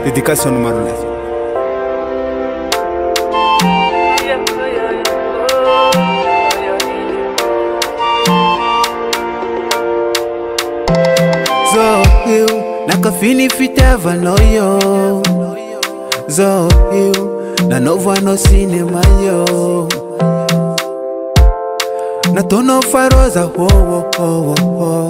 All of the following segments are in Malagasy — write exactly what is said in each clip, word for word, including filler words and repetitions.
Dédicace Marley. Zo eu nakafini fitava noyo. Zo eu na nova no cinema yo. Na tono faroza ho ho ho ho.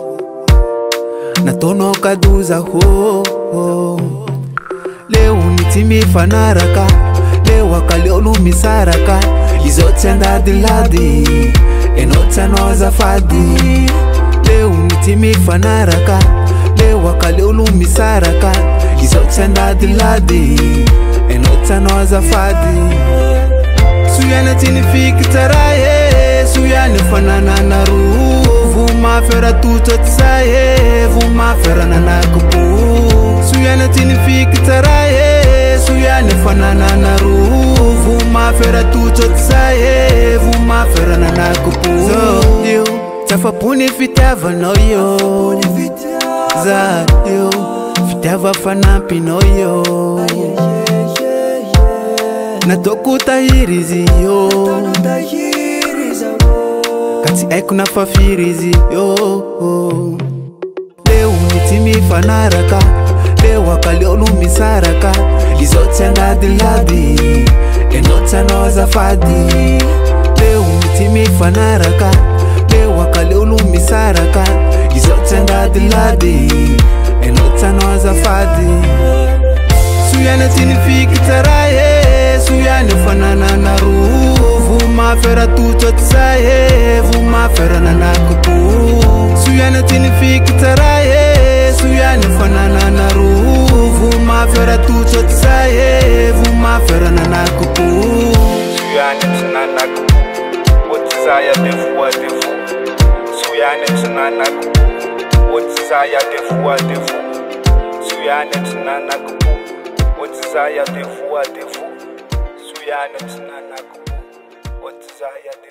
Na tono kaduza ho ho. Leo nitimi fanaraka, leo akaliolu misaraka. Izote andadi ladi, enota noza fadi. Leo nitimi fanaraka, leo akaliolu misaraka. Izote andadi ladi, enota noza fadi. Suyane tinifiki taraye, suyane fanana na ruhu. Vuma fera tuto tsaye, vuma fera nanakupu. Suyane tinifiki taraye, suyane fanana na ruhu. Vuma fera tuto tsaye, vuma fera nanakupu. So you tafapuni fitava no yo. Za you fitava fanapi no yo. Natokuta hirizi yo. Kati aikuna fafirizi yo. Leo mitimi fanaraka, leo akaliolu misaraka. Izote andadi ladi, enota noza fadi. Leo mitimi fanaraka, leo akaliolu misaraka. Izote andadi ladi, enota noza fadi. Suyane tinifiki taraye, suyane fanana na ruhu. Vuma fera tuto tsaye, vuma fera nanakupu. Suyane tinifiki taraye, suyane fanana na ruhu. Vuma fera tuto tsaye, vuma fera nanakupu. Suyane tinanakupu, otizaya defu a defu. Suyane tinanakupu, otizaya defu a defu. Suyane tinanakupu, otizaya defu a defu. Suyane tinanakupu, otizaya